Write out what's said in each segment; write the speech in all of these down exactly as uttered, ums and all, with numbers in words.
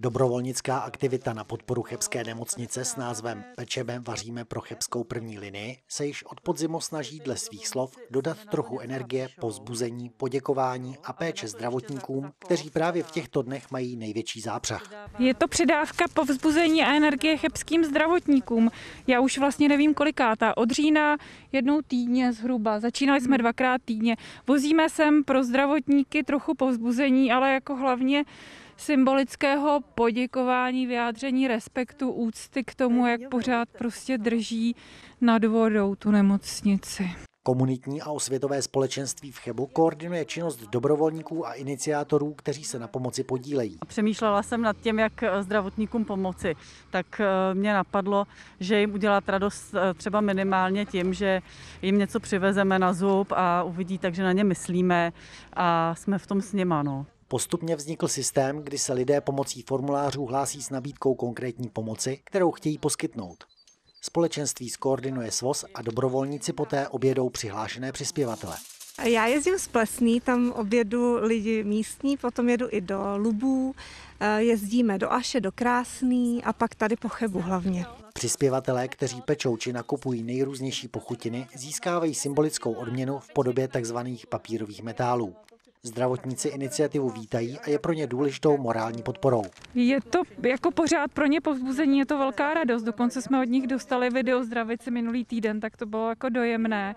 Dobrovolnická aktivita na podporu chebské nemocnice s názvem Pečeme, vaříme pro chebskou první linii se již od podzimu snaží dle svých slov dodat trochu energie, povzbuzení, poděkování a péče zdravotníkům, kteří právě v těchto dnech mají největší zápřah. Je to přidávka povzbuzení a energie chebským zdravotníkům. Já už vlastně nevím kolikátá. Od října jednou týdně zhruba. Začínali jsme dvakrát týdně. Vozíme sem pro zdravotníky trochu povzbuzení, ale jako hlavně symbolického poděkování, vyjádření respektu, úcty k tomu, jak pořád prostě drží nad vodou tu nemocnici. Komunitní a osvětové společenství v Chebu koordinuje činnost dobrovolníků a iniciátorů, kteří se na pomoci podílejí. Přemýšlela jsem nad tím, jak zdravotníkům pomoci. Tak mě napadlo, že jim udělat radost třeba minimálně tím, že jim něco přivezeme na zub a uvidí, takže na ně myslíme a jsme v tom s nima. No. Postupně vznikl systém, kdy se lidé pomocí formulářů hlásí s nabídkou konkrétní pomoci, kterou chtějí poskytnout. Společenství skoordinuje svoz a dobrovolníci poté objedou přihlášené přispěvatele. Já jezdím z Plesný, tam objedu lidi místní, potom jedu i do Lubů, jezdíme do Aše, do Krásný a pak tady po Chebu hlavně. Přispěvatelé, kteří pečou či nakupují nejrůznější pochutiny, získávají symbolickou odměnu v podobě tzv. Papírových metálů. Zdravotníci iniciativu vítají a je pro ně důležitou morální podporou. Je to jako pořád pro ně povzbuzení, je to velká radost. Dokonce jsme od nich dostali video zdravici minulý týden, tak to bylo jako dojemné.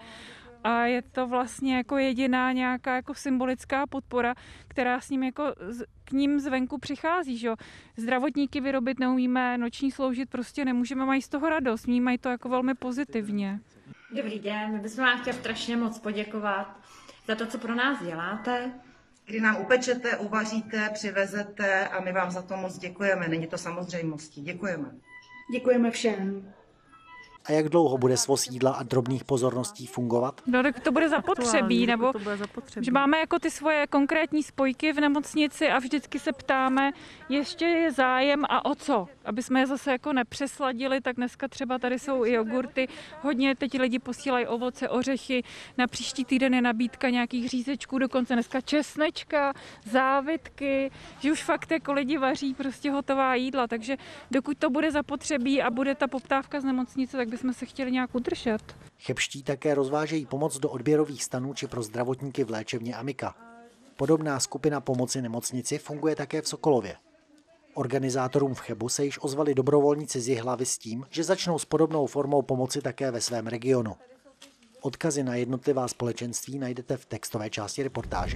A je to vlastně jako jediná nějaká jako symbolická podpora, která s ním jako k ním zvenku přichází. Že? Zdravotníky vyrobit neumíme, noční sloužit prostě nemůžeme, mají z toho radost, vnímají to jako velmi pozitivně. Dobrý den, my bychom vám chtěli strašně moc poděkovat za to, co pro nás děláte. Kdy nám upečete, uvaříte, přivezete a my vám za to moc děkujeme. Není to samozřejmostí. Děkujeme. Děkujeme všem. A jak dlouho bude svoz jídla a drobných pozorností fungovat? No, tak to bude zapotřebí, nebo to bude zapotřebí. Že máme jako ty svoje konkrétní spojky v nemocnici a vždycky se ptáme, ještě je zájem a o co? Aby jsme je zase jako nepřesladili, tak dneska třeba tady jsou i jogurty. Hodně teď lidi posílají ovoce, ořechy. Na příští týden je nabídka nějakých řízečků, dokonce dneska česnečka, závitky, že už fakt jako lidi vaří prostě hotová jídla. Takže dokud to bude zapotřebí a bude ta poptávka z nemocnice, tak bychom se chtěli nějak udržet. Chebští také rozvážejí pomoc do odběrových stanů či pro zdravotníky v léčebně Amika. Podobná skupina pomoci nemocnici funguje také v Sokolově. Organizátorům v Chebu se již ozvali dobrovolníci z Jihlavy s tím, že začnou s podobnou formou pomoci také ve svém regionu. Odkazy na jednotlivá společenství najdete v textové části reportáže.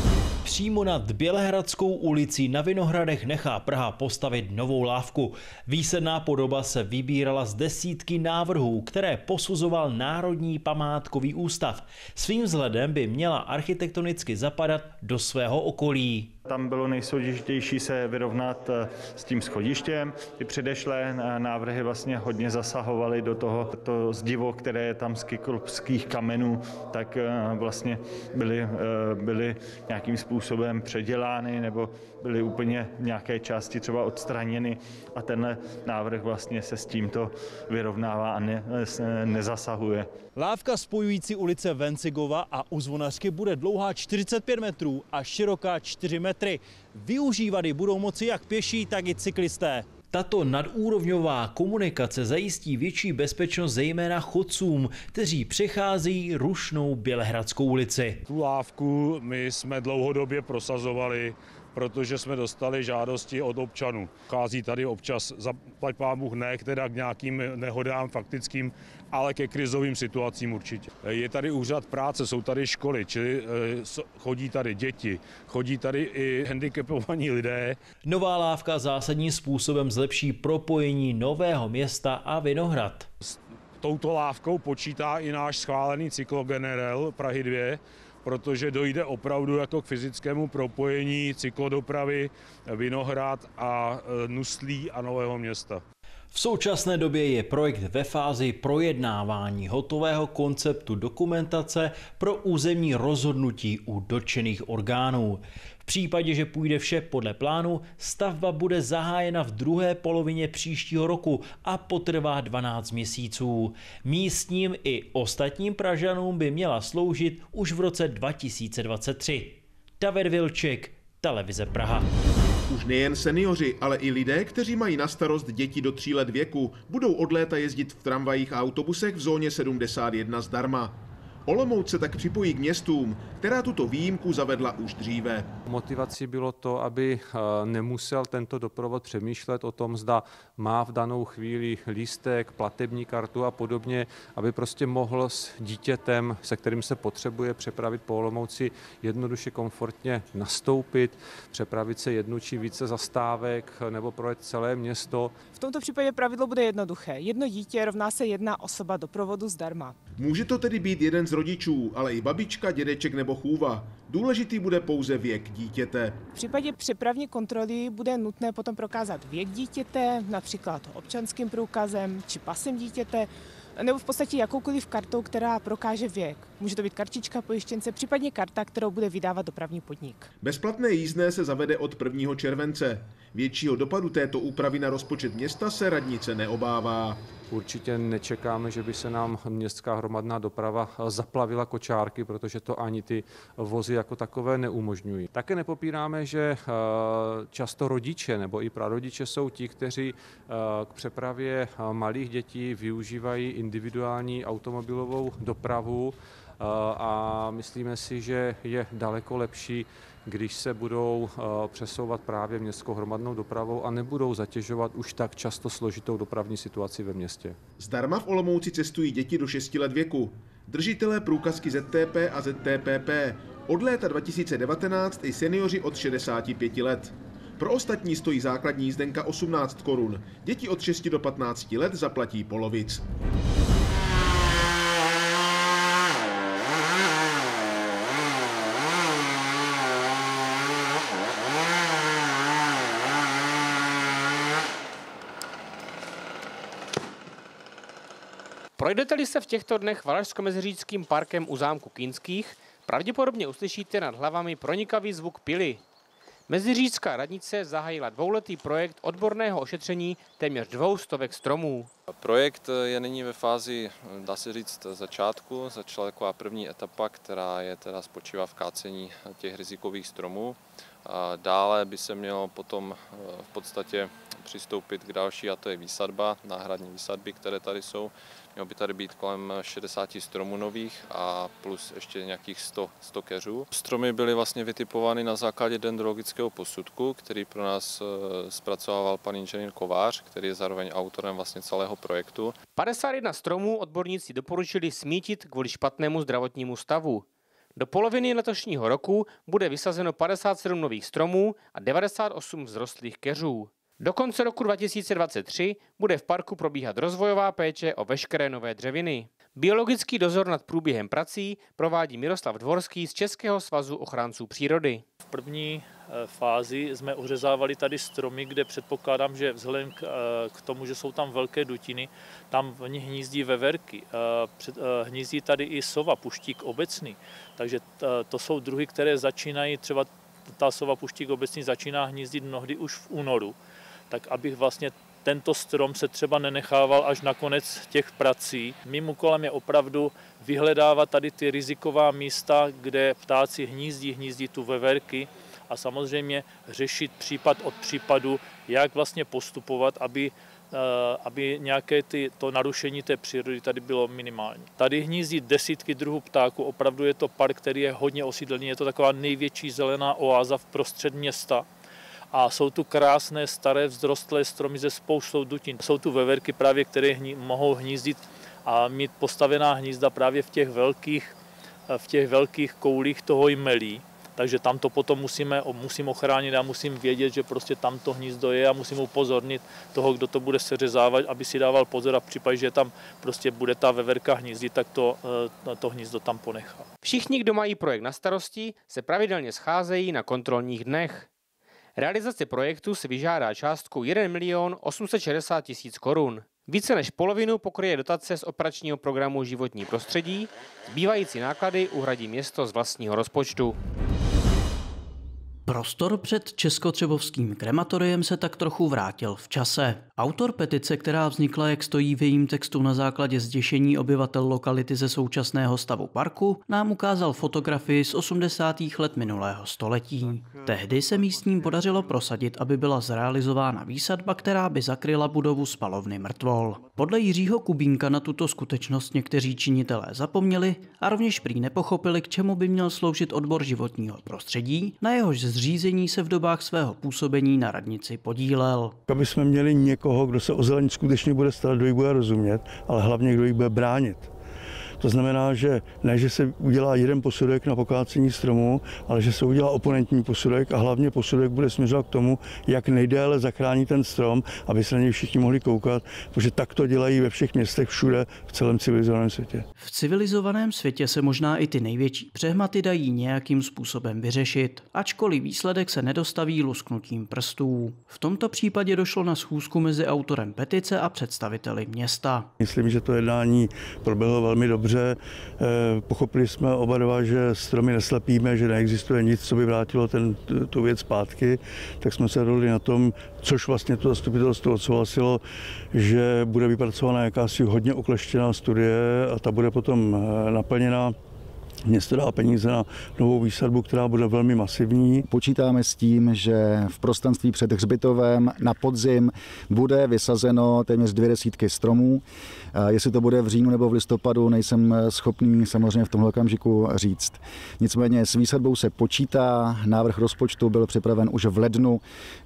Přímo nad Bělehradskou ulicí na Vinohradech nechá Praha postavit novou lávku. Výsledná podoba se vybírala z desítky návrhů, které posuzoval Národní památkový ústav. Svým vzhledem by měla architektonicky zapadat do svého okolí. Tam bylo nejsložitější se vyrovnat s tím schodištěm. Ty předešlé návrhy vlastně hodně zasahovaly do toho to zdivo, které je tam z kyklopských kamenů, tak vlastně byly, byly nějakým způsobem předělány nebo byly úplně v nějaké části třeba odstraněny a tenhle návrh vlastně se s tímto vyrovnává a ne, nezasahuje. Lávka spojující ulice Vencigova a U Zvonařky bude dlouhá čtyřicet pět metrů a široká čtyři metry. Využívat ji budou moci jak pěší, tak i cyklisté. Tato nadúrovňová komunikace zajistí větší bezpečnost zejména chodcům, kteří přecházejí rušnou Bělehradskou ulici. Tu lávku my jsme dlouhodobě prosazovali, protože jsme dostali žádosti od občanů. Chází tady občas, zaplať pán Bůh, ne teda k nějakým nehodám faktickým, ale ke krizovým situacím určitě. Je tady úřad práce, jsou tady školy, čili chodí tady děti, chodí tady i handicapovaní lidé. Nová lávka zásadním způsobem zlepší propojení Nového Města a Vinohrad. S touto lávkou počítá i náš schválený cyklogenerel Prahy dva, protože dojde opravdu jako k fyzickému propojení cyklodopravy Vinohrad a Nuslí a Nového Města. V současné době je projekt ve fázi projednávání hotového konceptu dokumentace pro územní rozhodnutí u dotčených orgánů. V případě, že půjde vše podle plánu, stavba bude zahájena v druhé polovině příštího roku a potrvá dvanáct měsíců. Místním i ostatním Pražanům by měla sloužit už v roce dva tisíce dvacet tři. David Vilček, Televize Praha. Už nejen seniori, ale i lidé, kteří mají na starost děti do tří let věku, budou od léta jezdit v tramvajích a autobusech v zóně sedmdesát jedna zdarma. Olomouc se tak připojí k městům, která tuto výjimku zavedla už dříve. Motivací bylo to, aby nemusel tento doprovod přemýšlet o tom, zda má v danou chvíli lístek, platební kartu a podobně, aby prostě mohl s dítětem, se kterým se potřebuje přepravit po Olomouci, jednoduše komfortně nastoupit, přepravit se jednu či více zastávek nebo projet celé město. V tomto případě pravidlo bude jednoduché. Jedno dítě rovná se jedna osoba doprovodu zdarma. Může to tedy být jeden z rodičů, ale i babička, dědeček nebo chůva. Důležitý bude pouze věk dítěte. V případě přepravní kontroly bude nutné potom prokázat věk dítěte, například občanským průkazem či pasem dítěte, nebo v podstatě jakoukoliv kartou, která prokáže věk. Může to být kartička pojištěnce, případně karta, kterou bude vydávat dopravní podnik. Bezplatné jízdné se zavede od prvního července. Většího dopadu této úpravy na rozpočet města se radnice neobává. Určitě nečekáme, že by se nám městská hromadná doprava zaplavila kočárky, protože to ani ty vozy jako takové neumožňují. Také nepopíráme, že často rodiče nebo i prarodiče jsou ti, kteří k přepravě malých dětí využívají individuální automobilovou dopravu a myslíme si, že je daleko lepší, když se budou přesouvat právě městskou hromadnou dopravou a nebudou zatěžovat už tak často složitou dopravní situaci ve městě. Zdarma v Olomouci cestují děti do šesti let věku. Držitelé průkazky Z T P a Z T P P. Od léta dva tisíce devatenáct i seniori od šedesáti pěti let. Pro ostatní stojí základní jízdenka osmnáct korun. Děti od šesti do patnácti let zaplatí polovic. Projdete-li se v těchto dnech Valašsko-Meziříčským parkem u zámku Kinských, pravděpodobně uslyšíte nad hlavami pronikavý zvuk pily. Meziříčská radnice zahájila dvouletý projekt odborného ošetření téměř dvou stovek stromů. Projekt je nyní ve fázi, dá se říct, začátku. Začala taková první etapa, která je teda spočívá v kácení těch rizikových stromů. A dále by se mělo potom v podstatě přistoupit k další, a to je výsadba, náhradní výsadby, které tady jsou. Mělo by tady být kolem šedesáti stromů nových a plus ještě nějakých sto, sto keřů. Stromy byly vlastně vytipovány na základě dendrologického posudku, který pro nás zpracovával pan inženýr Kovář, který je zároveň autorem vlastně celého projektu. padesát jedna stromů odborníci doporučili smítit kvůli špatnému zdravotnímu stavu. Do poloviny letošního roku bude vysazeno padesát sedm nových stromů a devadesát osm vzrostlých keřů. Do konce roku dva tisíce dvacet tři bude v parku probíhat rozvojová péče o veškeré nové dřeviny. Biologický dozor nad průběhem prací provádí Miroslav Dvorský z Českého svazu ochránců přírody. V první fázi jsme ořezávali tady stromy, kde předpokládám, že vzhledem k tomu, že jsou tam velké dutiny, tam v nich hnízdí veverky. Hnízdí tady i sova, puštík obecný. Takže to jsou druhy, které začínají, třeba ta sova puštík obecný začíná hnízdit mnohdy už v únoru. Tak abych vlastně tento strom se třeba nenechával až na konec těch prací. Mým úkolem je opravdu vyhledávat tady ty riziková místa, kde ptáci hnízdí, hnízdí tu veverky a samozřejmě řešit případ od případu, jak vlastně postupovat, aby, aby nějaké ty, to narušení té přírody tady bylo minimální. Tady hnízdí desítky druhů ptáků, opravdu je to park, který je hodně osídlený, je to taková největší zelená oáza v prostřed města. A jsou tu krásné staré vzrostlé stromy ze spoustou dutin. Jsou tu veverky právě, které hní, mohou hnízdit a mít postavená hnízda právě v těch velkých, v těch velkých koulích toho jmelí. Takže tam to potom musíme, musím ochránit a musím vědět, že prostě tam to hnízdo je a musím upozornit toho, kdo to bude seřezávat, aby si dával pozor a v případě, že tam prostě bude ta veverka hnízdit, tak to, to hnízdo tam ponechá. Všichni, kdo mají projekt na starosti, se pravidelně scházejí na kontrolních dnech. Realizace projektu si vyžádá částku jeden milion osm set šedesát tisíc korun. Více než polovinu pokryje dotace z operačního programu Životní prostředí, zbývající náklady uhradí město z vlastního rozpočtu. Prostor před českotřebovským krematoriem se tak trochu vrátil v čase. Autor petice, která vznikla, jak stojí v jejím textu, na základě zděšení obyvatel lokality ze současného stavu parku, nám ukázal fotografii z osmdesátých let minulého století. Tehdy se místním podařilo prosadit, aby byla zrealizována výsadba, která by zakryla budovu spalovny mrtvol. Podle Jiřího Kubínka na tuto skutečnost někteří činitelé zapomněli a rovněž prý nepochopili, k čemu by měl sloužit odbor životního prostředí, na jehož zřízení se v dobách svého působení na radnici podílel. Aby jsme měli někoho, kdo se o zeleň skutečně bude starat, kdo jí bude rozumět, ale hlavně kdo jí bude bránit. To znamená, že ne, že se udělá jeden posudek na pokácení stromu, ale že se udělá oponentní posudek a hlavně posudek bude směřovat k tomu, jak nejdéle zachránit ten strom, aby se na něj všichni mohli koukat, protože tak to dělají ve všech městech všude v celém civilizovaném světě. V civilizovaném světě se možná i ty největší přehmaty dají nějakým způsobem vyřešit, ačkoliv výsledek se nedostaví lusknutím prstů. V tomto případě došlo na schůzku mezi autorem petice a představiteli města. Myslím, že to jednání proběhlo velmi dobře. Pochopili jsme oba dva, že stromy neslepíme, že neexistuje nic, co by vrátilo ten, tu věc zpátky, tak jsme se dohodli na tom, což vlastně to zastupitelstvo odsouhlasilo, že bude vypracována jakási hodně okleštěná studie a ta bude potom naplněna. Město dá peníze na novou výsadbu, která bude velmi masivní. Počítáme s tím, že v prostranství před hřbitovem na podzim bude vysazeno téměř dvě desítky stromů. Jestli to bude v říjnu nebo v listopadu, nejsem schopný samozřejmě v tomhle okamžiku říct. Nicméně s výsadbou se počítá, návrh rozpočtu byl připraven už v lednu,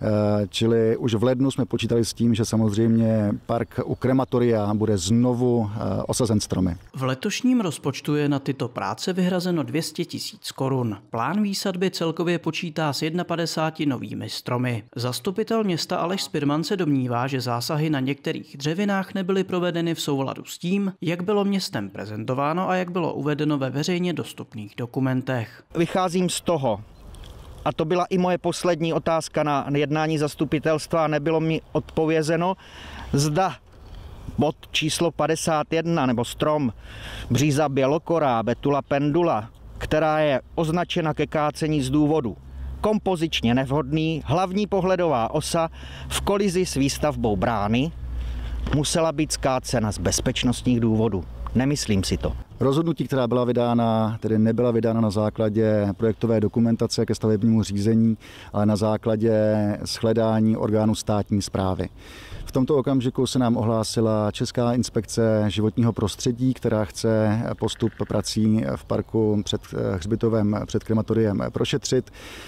čili už v lednu jsme počítali s tím, že samozřejmě park u krematoria bude znovu osazen stromy. V letošním rozpočtu je na tyto práce vyhrazeno dvě stě tisíc korun. Plán výsadby celkově počítá s padesáti novými stromy. Zastupitel města Aleš Spirman se domnívá, že zásahy na některých dřevinách nebyly provedeny v souladu s tím, jak bylo městem prezentováno a jak bylo uvedeno ve veřejně dostupných dokumentech. Vycházím z toho, a to byla i moje poslední otázka na jednání zastupitelstva, nebylo mi odpovězeno, zda bod číslo padesát jedna nebo strom bříza bělokorá Betula pendula, která je označena ke kácení z důvodu kompozičně nevhodný, hlavní pohledová osa v kolizi s výstavbou brány, musela být skácena z bezpečnostních důvodů. Nemyslím si to. Rozhodnutí, která byla vydána, tedy nebyla vydána na základě projektové dokumentace ke stavebnímu řízení, ale na základě shledání orgánů státní správy. V tomto okamžiku se nám ohlásila Česká inspekce životního prostředí, která chce postup prací v parku před hřbitovem, před krematoriem prošetřit,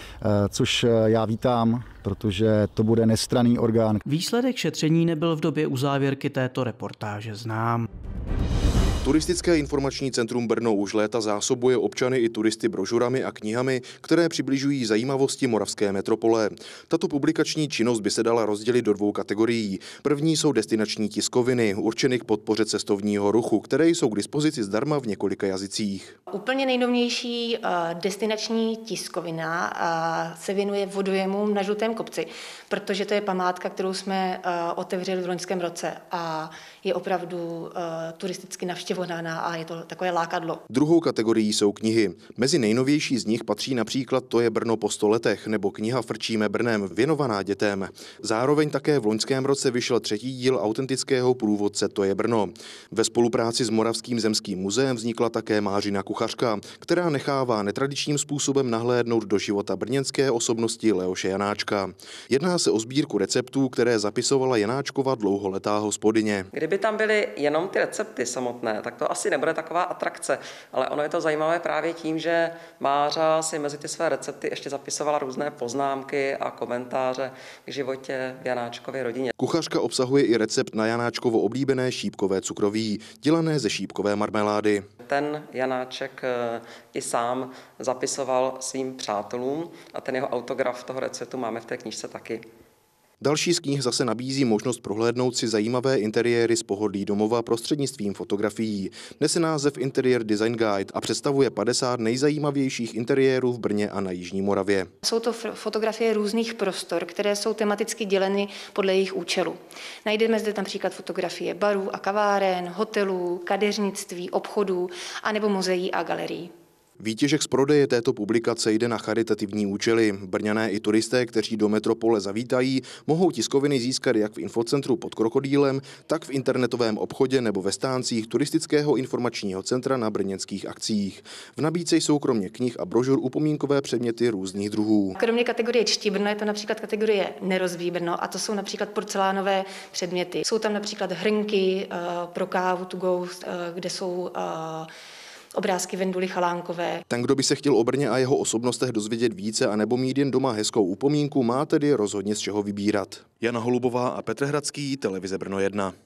což já vítám, protože to bude nestranný orgán. Výsledek šetření nebyl v době uzávěrky této reportáže znám. Turistické informační centrum Brno už léta zásobuje občany i turisty brožurami a knihami, které přibližují zajímavosti moravské metropole. Tato publikační činnost by se dala rozdělit do dvou kategorií. První jsou destinační tiskoviny, určeny k podpoře cestovního ruchu, které jsou k dispozici zdarma v několika jazycích. Úplně nejnovější destinační tiskovina se věnuje vodojemům na Žlutém kopci, protože to je památka, kterou jsme otevřeli v loňském roce a je opravdu turisticky navštěvovaná a je to takové lákadlo. Druhou kategorií jsou knihy. Mezi nejnovější z nich patří například To je Brno po sto letech nebo kniha Frčíme Brnem, věnovaná dětem. Zároveň také v loňském roce vyšel třetí díl autentického průvodce To je Brno. Ve spolupráci s Moravským zemským muzeem vznikla také Mářina kuchařka, která nechává netradičním způsobem nahlédnout do života brněnské osobnosti Leoše Janáčka. Jedná se o sbírku receptů, které zapisovala Janáčkova dlouholetá hospodyně. Kdyby tam byly jenom ty recepty samotné, tak to asi nebude taková atrakce, ale ono je to zajímavé právě tím, že Mářa si mezi ty své recepty ještě zapisovala různé poznámky a komentáře k životě v Janáčkově rodině. Kuchařka obsahuje i recept na Janáčkovo oblíbené šípkové cukroví, dělané ze šípkové marmelády. Ten Janáček i sám zapisoval svým přátelům a ten jeho autograf toho receptu máme v té knížce taky. Další z knih zase nabízí možnost prohlédnout si zajímavé interiéry z pohodlí domova prostřednictvím fotografií. Nese název Interior Design Guide a představuje padesát nejzajímavějších interiérů v Brně a na jižní Moravě. Jsou to fotografie různých prostor, které jsou tematicky děleny podle jejich účelu. Najdeme zde například fotografie barů a kaváren, hotelů, kadeřnictví, obchodů anebo muzeí a galerií. Výtěžek z prodeje této publikace jde na charitativní účely. Brňané i turisté, kteří do metropole zavítají, mohou tiskoviny získat jak v infocentru pod Krokodýlem, tak v internetovém obchodě nebo ve stáncích turistického informačního centra na brněnských akcích. V nabídce jsou kromě knih a brožur upomínkové předměty různých druhů. Kromě kategorie Čti Brno je to například kategorie Nerozvíj Brno a to jsou například porcelánové předměty. Jsou tam například hrnky pro kávu to go, kde jsou obrázky Venduly Chalánkové. Ten, kdo by se chtěl o Brně a jeho osobnostech dozvědět více a nebo mít jen doma hezkou upomínku, má tedy rozhodně z čeho vybírat. Jana Holubová a Petr Hradský, Televize Brno jedna.